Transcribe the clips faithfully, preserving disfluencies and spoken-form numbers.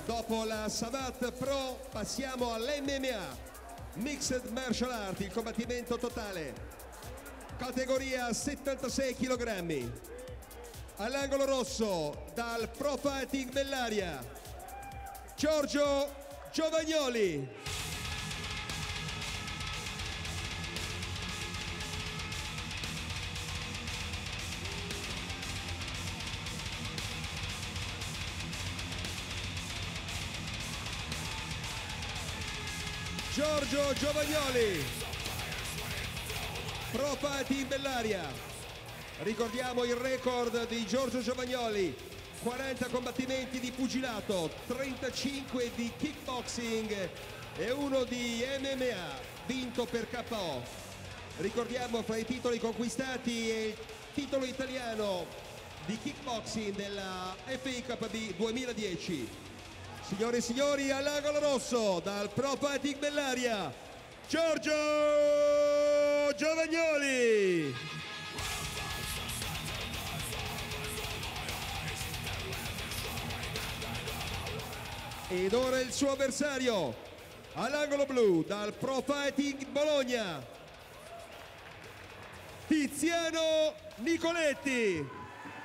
Dopo la Savate Pro passiamo all'M M A, Mixed Martial Art, il combattimento totale, categoria settantasei chilogrammi. All'angolo rosso, dal Pro Fighting Bellaria, Giorgio Giovagnoli. Giorgio Giovagnoli, Pro Fighting Bellaria. Ricordiamo il record di Giorgio Giovagnoli: quaranta combattimenti di pugilato, trentacinque di kickboxing e uno di M M A, vinto per K O. Ricordiamo fra i titoli conquistati il titolo italiano di kickboxing della F I K B duemiladieci. Signore e signori, all'angolo rosso, dal Pro Fighting Bellaria, Giorgio Giovagnoli. Ed ora il suo avversario, all'angolo blu, dal Pro Fighting Bologna, Tiziano Nicoletti.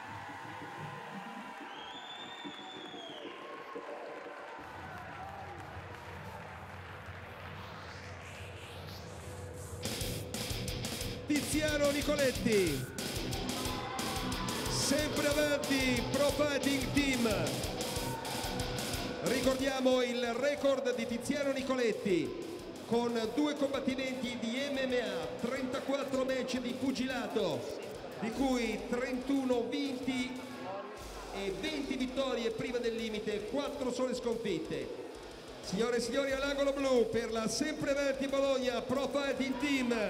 Tiziano Nicoletti, sempre avanti Pro Fighting Team. Ricordiamo il record di Tiziano Nicoletti con due combattimenti di M M A, trentaquattro match di pugilato, di cui trentuno vinti e venti vittorie prima del limite, quattro sole sconfitte. Signore e signori, all'angolo blu, per la sempre avanti Bologna Pro Fighting Team,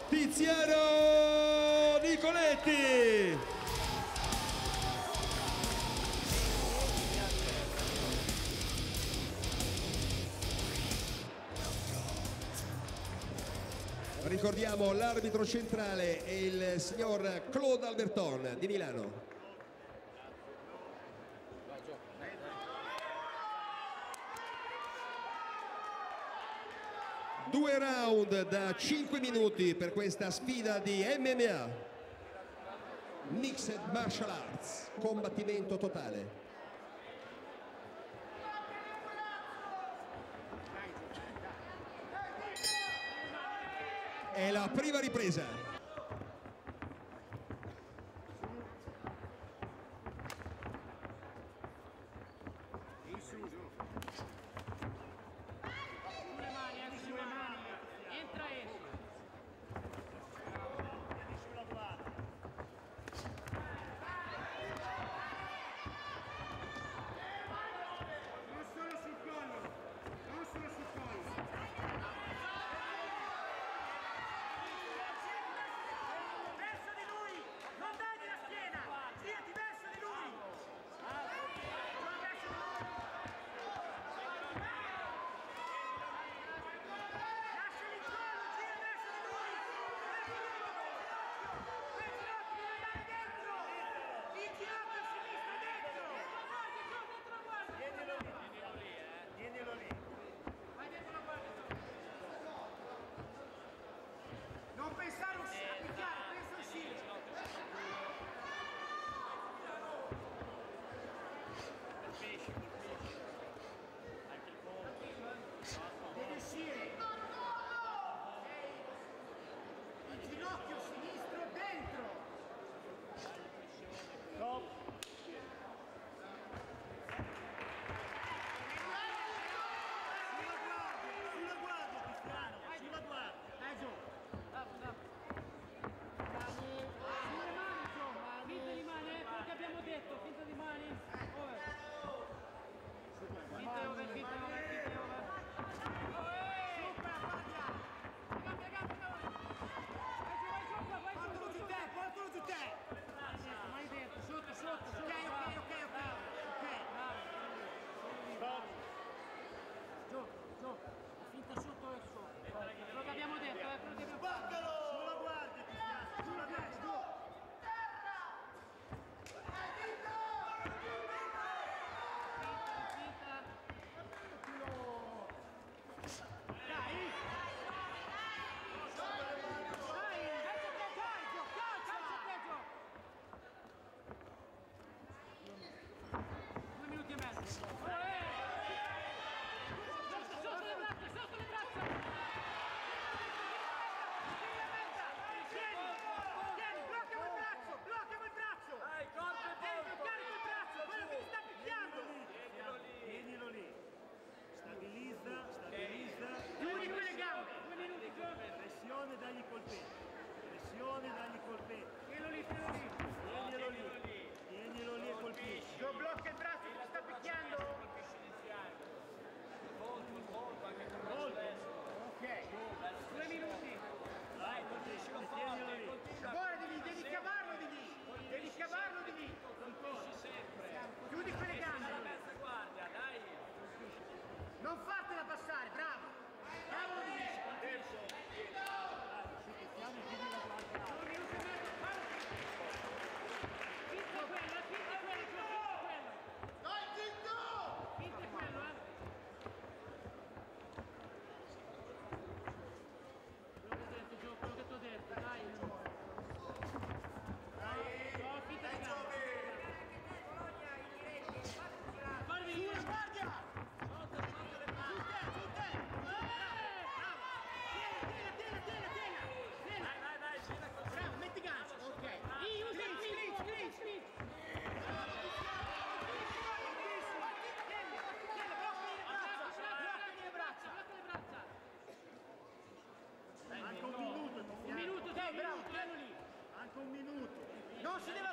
Tiziano Nicoletti. Ricordiamo l'arbitro centrale è il signor Claude Alberton di Milano. Due round da cinque minuti per questa sfida di M M A, Mixed Martial Arts, combattimento totale. È la prima ripresa.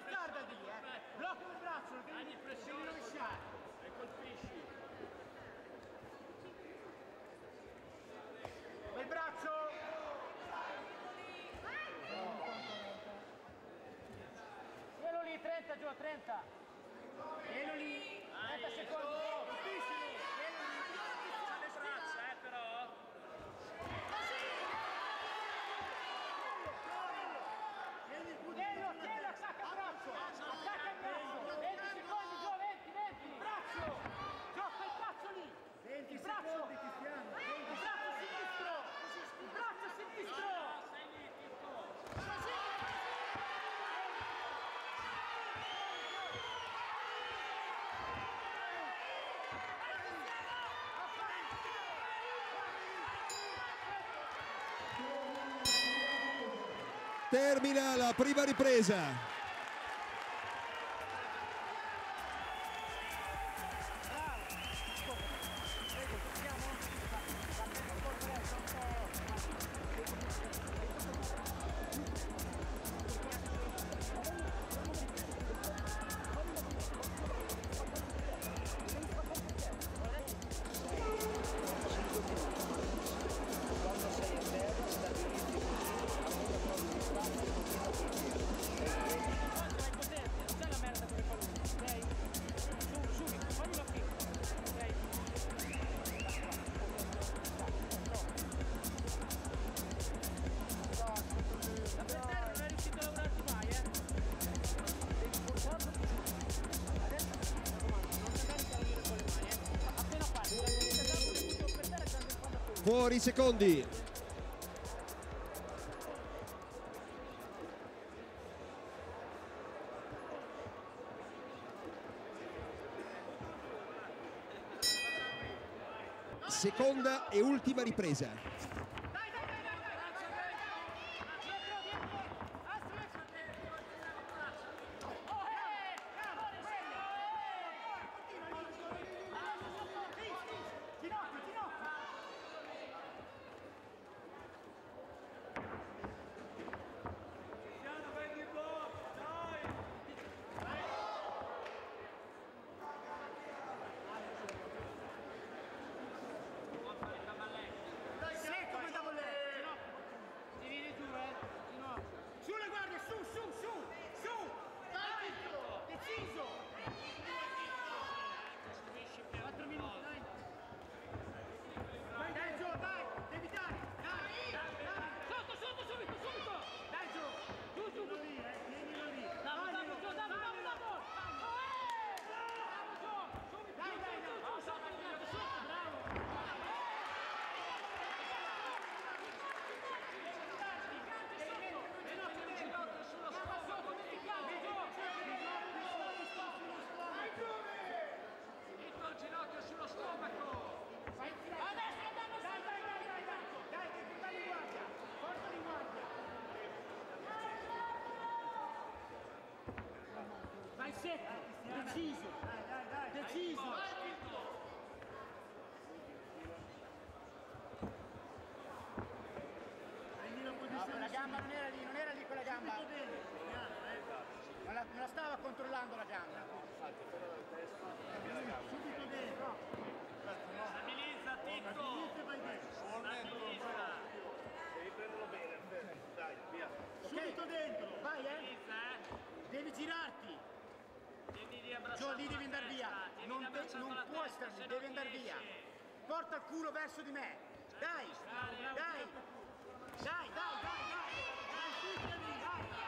ritarda lì, eh. Blocca il braccio, lo devi, devi rovesciare. E colpisci. Bel braccio! Tielo lì, trenta giù, trenta. Tielo lì, trenta secondi. Colpiscilo. Tielo lì. Ha le braccia, eh, però. Tielo, tielo, attacca il braccio. Attacca il braccio. venti secondi, giù, venti, venti. Braccio. Gioca il braccio lì. Il braccio. Il braccio sinistro. Il braccio sinistro. Sei lì, Tito. Termina la prima ripresa. Fuori secondi. Seconda e ultima ripresa. Sulle guardie, su, su, su, su! Dai! Deciso! quattro minuti, dai! Vai, dai, Gio, dai! Devi dare! Dai! Dai! Sotto, sotto, subito, subito! Dai, Gio! Giù, giù, giù! Tienilo lì! Dai, dai, Gio, dai, dai, dai! Bravo, Gio! Dai, dai, dai! Sotto, sotto, sotto! Bravo! Ginocchio sullo stomaco! Adesso andiamo! Dai, dai, dai, dai, dai! Dai, devi portare in guardia! Portali in guardia! Vai secco! Deciso! Dai, dai, dai! Deciso! No, la gamba non era lì, non era lì quella gamba! Non la, non la stava controllando la gamba! Subito dentro! Stabilizza, Tito! Stabilizza! Devi prenderlo bene, dai, via. Subito dentro! Vai, eh! Stabilizza, eh! Devi girarti! Devi riabbracciare Gio, lì la devi andare testa, via! tieni Non, te, abbracciato non la puoi testa, stare se lì, non devi andare riesci. via! Porta il culo verso di me! Dai! Dai! Dai! Dai, dai, dai! Dai, ficcami, dai!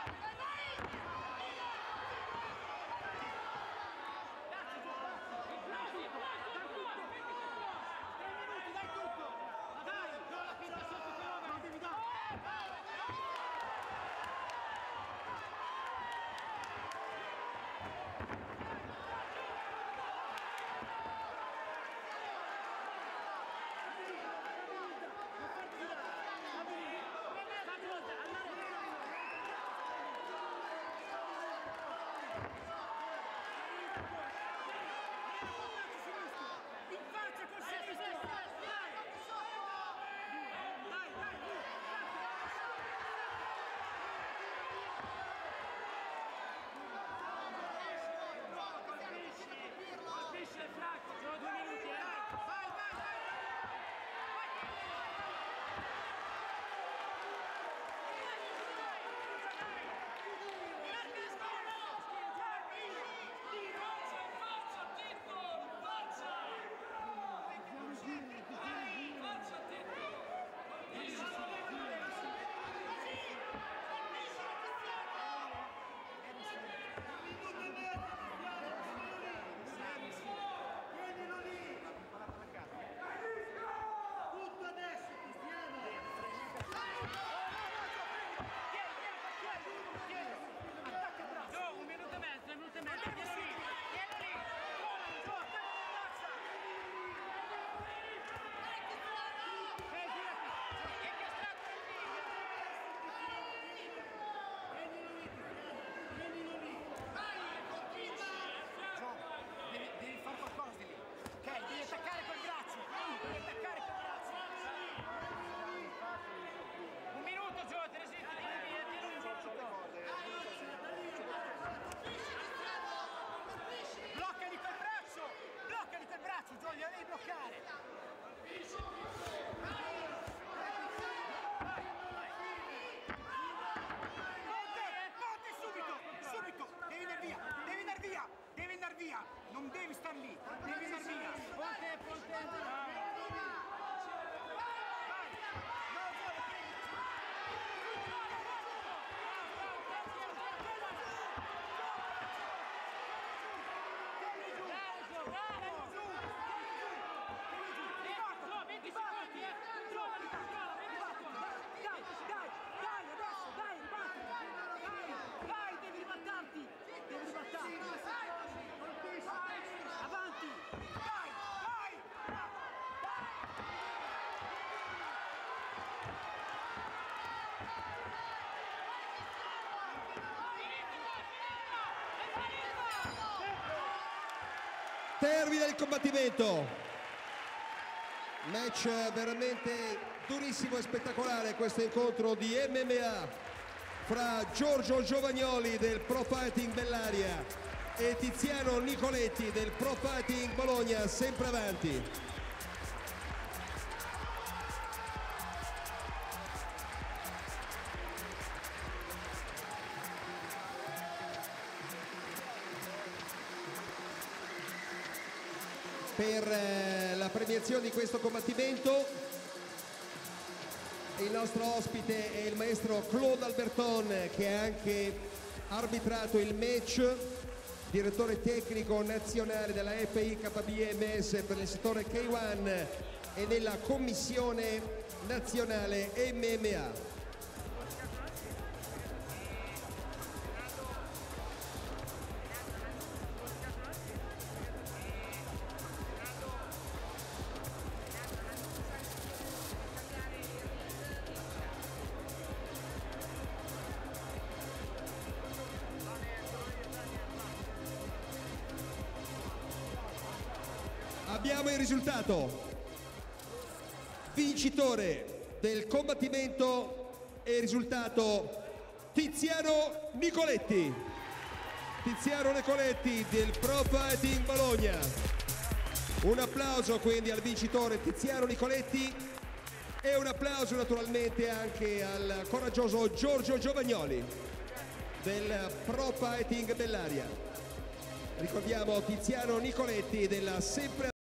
farli, devi far via. Ponte, ponte, Termina il combattimento. Match veramente durissimo e spettacolare questo incontro di M M A fra Giorgio Giovagnoli del Pro Fighting Bellaria e Tiziano Nicoletti del Pro Fighting Bologna. Sempre avanti. Per la premiazione di questo combattimento il nostro ospite è il maestro Claude Alberton, che ha anche arbitrato il match, direttore tecnico nazionale della F I K B M S per il settore K uno e nella commissione nazionale M M A. Abbiamo il risultato. Vincitore del combattimento è il risultato Tiziano Nicoletti. Tiziano Nicoletti del Pro Fighting Bologna. Un applauso quindi al vincitore Tiziano Nicoletti e un applauso naturalmente anche al coraggioso Giorgio Giovagnoli del Pro Fighting Bellaria. Ricordiamo Tiziano Nicoletti della sempre